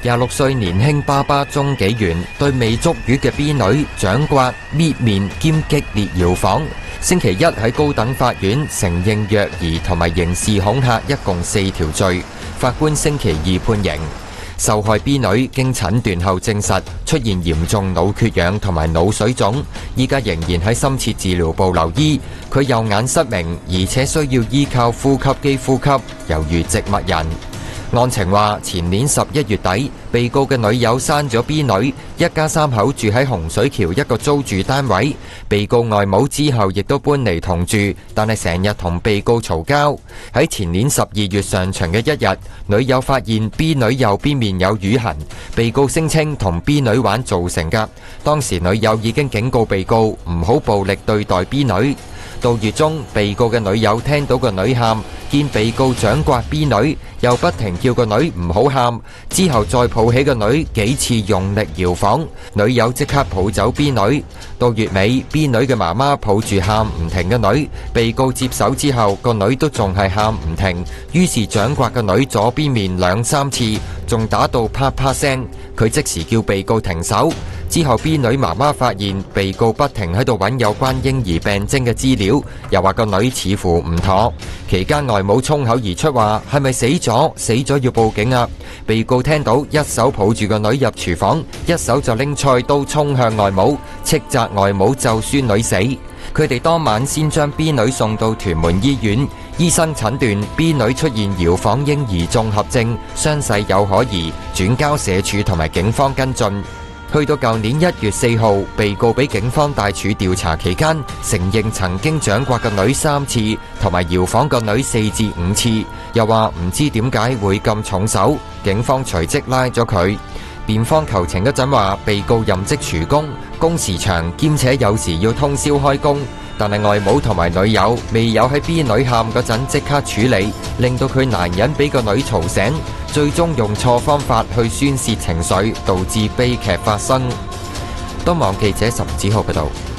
26歲年輕爸爸鍾紀元對未足月嘅 B 女掌摑、搣面兼激烈搖晃。星期一喺高等法院承認虐兒同埋刑事恐嚇一共4條罪，法官星期二判刑。受害 B 女經診斷後證實出現嚴重腦缺氧同埋腦水腫，依家仍然喺深切治療部留醫。佢右眼失明，而且需要依靠呼吸機呼吸，猶如植物人。案情話，前年11月底，被告嘅女友生咗 B 女，一家3口住喺洪水橋一個租住單位。被告外母之後亦都搬嚟同住，但係成日同被告嘈交。喺前年12月上旬嘅一日，女友發現 B 女右邊面有瘀痕，被告聲稱同 B 女玩造成㗎。當時女友已經警告被告唔好暴力對待 B 女。到月中，被告嘅女友聽到個女喊，見被告掌摑 B 女，又不停叫個女唔好喊，之後再抱起個女幾次用力搖晃，女友即刻抱走 B 女。到月尾， B 女嘅媽媽抱住喊唔停嘅女，被告接手之後，個女都仲係喊唔停，於是掌摑個女左邊面2、3次，仲打到啪啪聲，佢即時叫被告停手。之後 B 女媽媽發現被告不停喺度揾有關嬰兒病徵嘅資料，又話個女似乎唔妥。期間外母衝口而出話係咪死咗？死咗要報警啊！被告聽到一手抱住個女入廚房，一手就拎菜刀衝向外母，斥責外母咒孫女死。佢哋當晚先將 B 女送到屯門醫院，醫生診斷 B 女出現搖晃嬰兒綜合症，傷勢有可疑，轉交社署同埋警方跟進。去到舊年1月4號，被告俾警方帶署調查期間，承認曾經掌摑個女3次，同埋搖晃個女4至5次，又話唔知點解會咁重手，警方隨即拉咗佢。辯方求情嗰陣話，被告任職廚工，工時長，兼且有時要通宵開工，但係外母同埋女友未有喺 B 女喊嗰陣即刻處理，令到佢難忍俾個女嘈醒，最終用錯方法去宣泄情緒，導致悲劇發生。東網記者岑子浩報道。